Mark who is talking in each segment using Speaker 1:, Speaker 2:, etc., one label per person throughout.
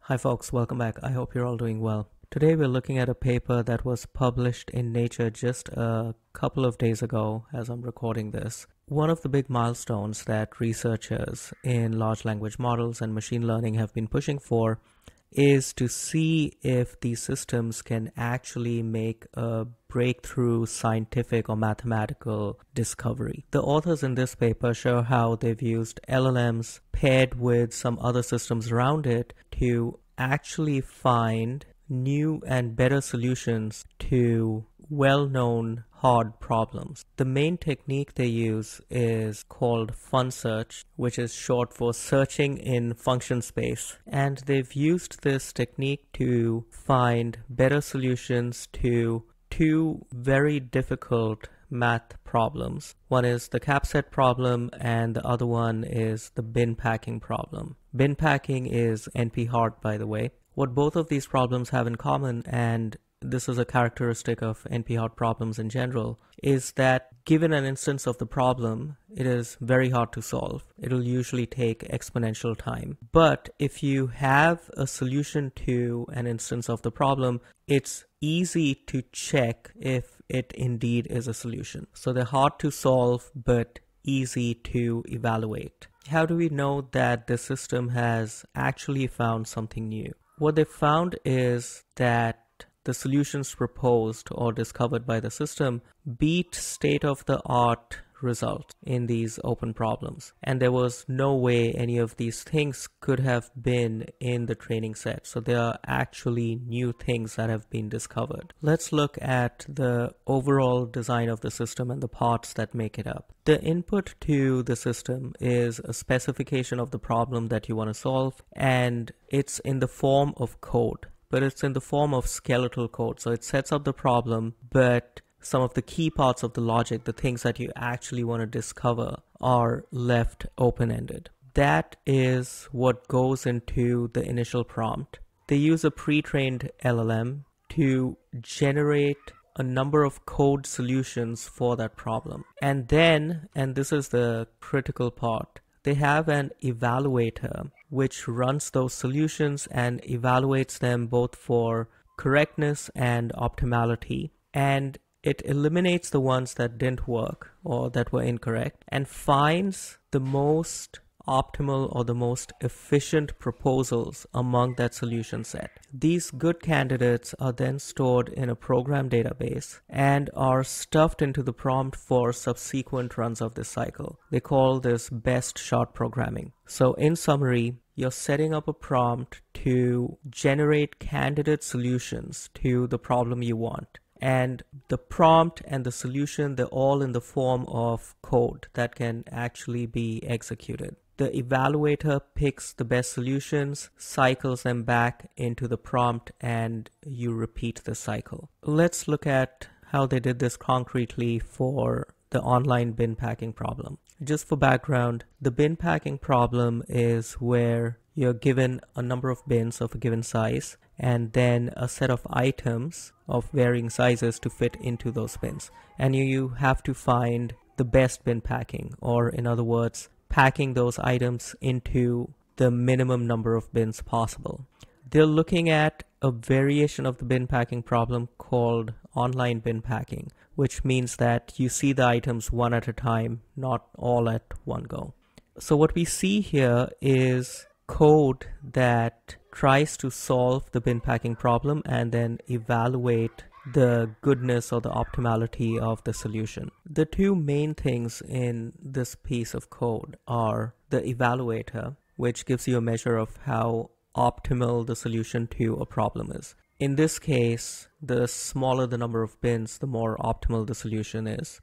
Speaker 1: Hi folks, welcome back. I hope you're all doing well. Today we're looking at a paper that was published in Nature just a couple of days ago as I'm recording this. One of the big milestones that researchers in large language models and machine learning have been pushing for is to see if these systems can actually make a breakthrough scientific or mathematical discovery. The authors in this paper show how they've used LLMs paired with some other systems around it to actually find new and better solutions to well-known hard problems. The main technique they use is called FunSearch, which is short for searching in function space. And they've used this technique to find better solutions to two very difficult math problems. One is the CAPSET problem and the other one is the bin packing problem. Bin packing is NP-hard, by the way. What both of these problems have in common, and this is a characteristic of NP-hard problems in general, is that given an instance of the problem, it is very hard to solve. It'll usually take exponential time. But if you have a solution to an instance of the problem, it's easy to check if it indeed is a solution. So they're hard to solve, but easy to evaluate. How do we know that the system has actually found something new? What they found is that the solutions proposed or discovered by the system beat state-of-the-art results in these open problems. And there was no way any of these things could have been in the training set. So there are actually new things that have been discovered. Let's look at the overall design of the system and the parts that make it up. The input to the system is a specification of the problem that you want to solve, and it's in the form of code. But it's in the form of skeletal code. So it sets up the problem, but some of the key parts of the logic, the things that you actually want to discover, are left open-ended. That is what goes into the initial prompt. They use a pre-trained LLM to generate a number of code solutions for that problem. And then, and this is the critical part, they have an evaluator which runs those solutions and evaluates them both for correctness and optimality. And it eliminates the ones that didn't work or that were incorrect and finds the most optimal or the most efficient proposals among that solution set. These good candidates are then stored in a program database and are stuffed into the prompt for subsequent runs of this cycle. They call this best shot programming. So in summary, you're setting up a prompt to generate candidate solutions to the problem you want. And the prompt and the solution, they're all in the form of code that can actually be executed. The evaluator picks the best solutions, cycles them back into the prompt, and you repeat the cycle. Let's look at how they did this concretely for the online bin packing problem. Just for background, the bin packing problem is where you're given a number of bins of a given size and then a set of items of varying sizes to fit into those bins. And you have to find the best bin packing, or in other words, packing those items into the minimum number of bins possible. They're looking at a variation of the bin packing problem called online bin packing, which means that you see the items one at a time, not all at one go. So what we see here is code that tries to solve the bin packing problem and then evaluate the goodness or the optimality of the solution. The two main things in this piece of code are the evaluator, which gives you a measure of how optimal the solution to a problem is. In this case, the smaller the number of bins, the more optimal the solution is.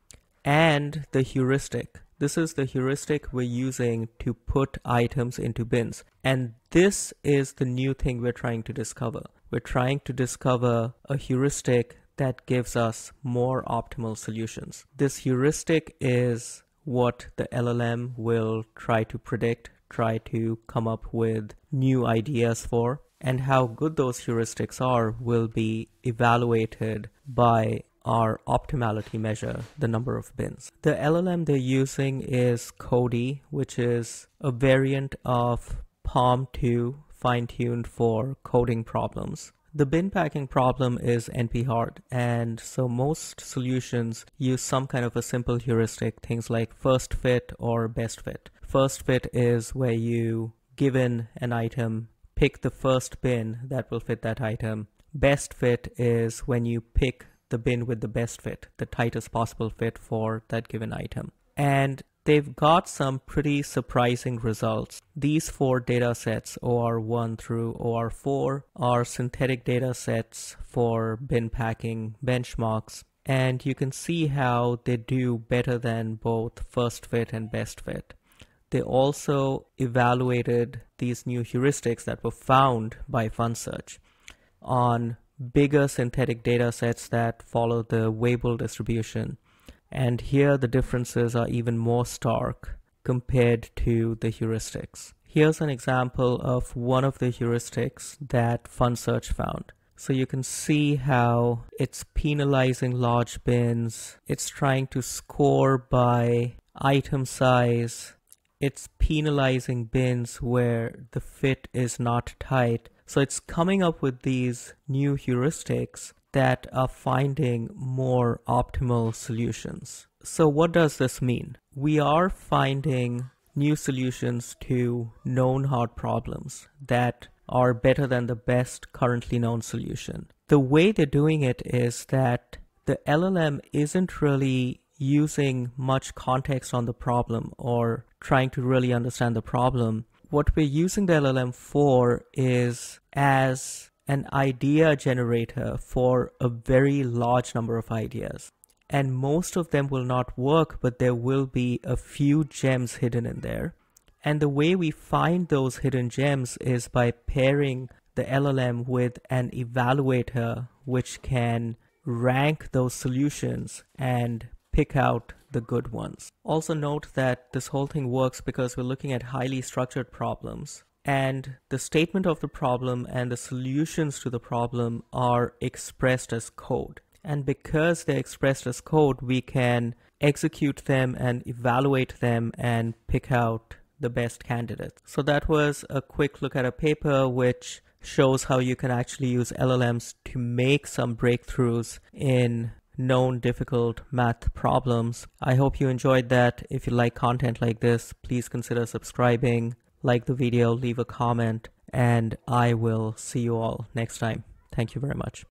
Speaker 1: And the heuristic. This is the heuristic we're using to put items into bins. And this is the new thing we're trying to discover. We're trying to discover a heuristic that gives us more optimal solutions. This heuristic is what the LLM will try to predict, try to come up with new ideas for, and how good those heuristics are will be evaluated by our optimality measure, the number of bins. The LLM they're using is Cody, which is a variant of PaLM 2 fine-tuned for coding problems. The bin packing problem is NP-hard, and so most solutions use some kind of a simple heuristic, things like first fit or best fit. First fit is where you, given an item, pick the first bin that will fit that item. Best fit is when you pick the bin with the best fit, the tightest possible fit for that given item. And they've got some pretty surprising results. These 4 data sets, OR1 through OR4, are synthetic data sets for bin packing benchmarks. And you can see how they do better than both first fit and best fit. They also evaluated these new heuristics that were found by FunSearch on bigger synthetic data sets that follow the Weibull distribution. And here the differences are even more stark compared to the heuristics. Here's an example of one of the heuristics that FunSearch found. So you can see how it's penalizing large bins, it's trying to score by item size, it's penalizing bins where the fit is not tight. So it's coming up with these new heuristics that are finding more optimal solutions. So what does this mean? We are finding new solutions to known hard problems that are better than the best currently known solution. The way they're doing it is that the LLM isn't really using much context on the problem or trying to really understand the problem. What we're using the LLM for is as an idea generator for a very large number of ideas. And most of them will not work, but there will be a few gems hidden in there. And the way we find those hidden gems is by pairing the LLM with an evaluator which can rank those solutions and pick out the good ones. Also note that this whole thing works because we're looking at highly structured problems. And the statement of the problem and the solutions to the problem are expressed as code. And because they're expressed as code, we can execute them and evaluate them and pick out the best candidates. So that was a quick look at a paper which shows how you can actually use LLMs to make some breakthroughs in known difficult math problems. I hope you enjoyed that. If you like content like this, please consider subscribing. Like the video, leave a comment, and I will see you all next time. Thank you very much.